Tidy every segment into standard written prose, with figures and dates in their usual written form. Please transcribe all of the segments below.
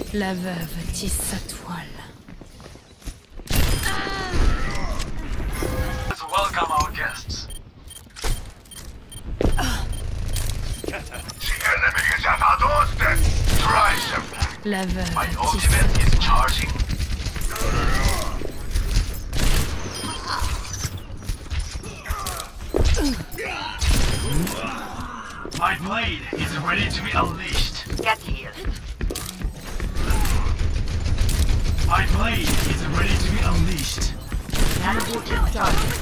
La veuve tisse sa toile. Let's welcome our guests. The enemy is at our doorstep. Try some. La veuve My tisse ultimate sa is charging. My blade is ready to be unleashed. Get healed. My blade is ready to be unleashed. Nanoboot charging.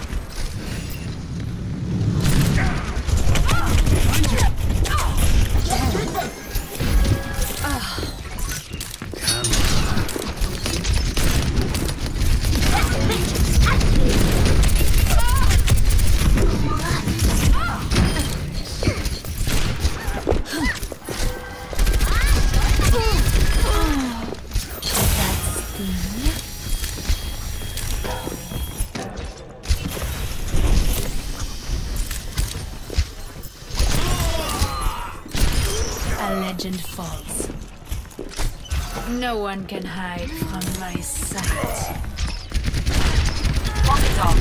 A legend falls. No one can hide from my sight. Walk it off.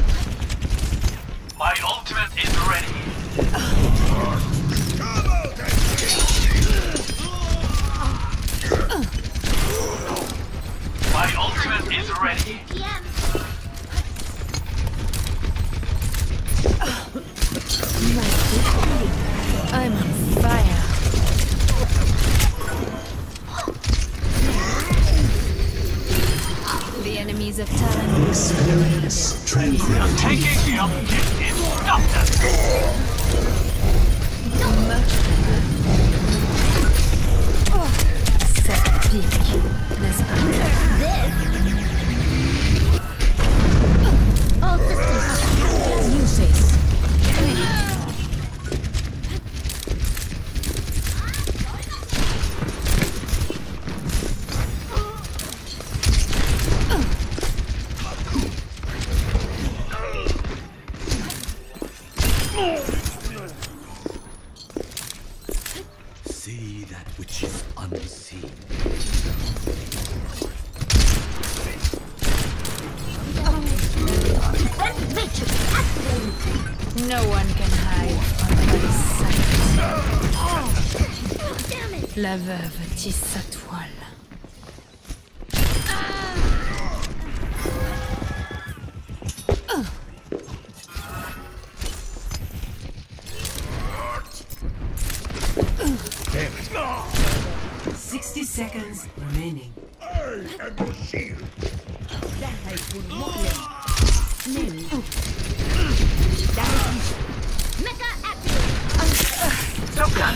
My ultimate is ready. My ultimate is ready. I'm on fire. The enemies of Talon. Experience tranquility. Taking the objective. Stop that. Ça pique, n'est-ce pas? All systems. New face. See that which is unseen. No one can hide from my sight. La veuve tisse sa toile. Damn it. 60 seconds remaining. Mecha activate. Joker.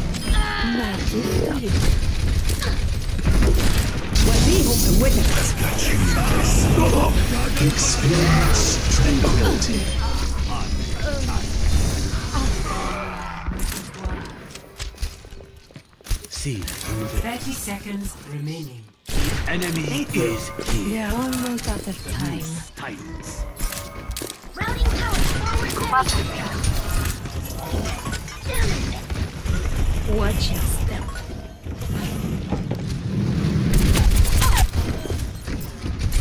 Experience tranquility. See through the 30 seconds remaining. enemy is here. They're almost out of time. Titans. Routing power forward heavy. Watch your step.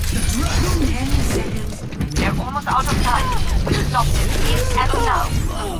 10 seconds remaining. They're almost out of time. Stop them here and now.